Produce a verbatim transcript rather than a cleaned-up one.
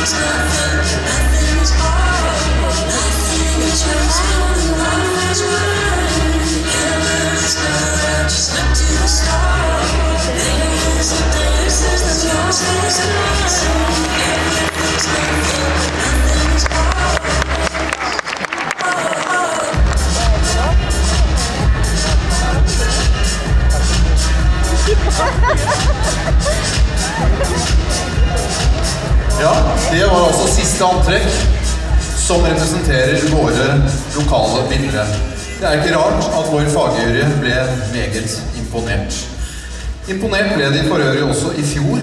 Ja, det var altså siste antrekk som representerer våre lokale vinnere. Det er ikke rart at vår fagjury ble meget imponert. Imponert ble de for øvrig også i fjor.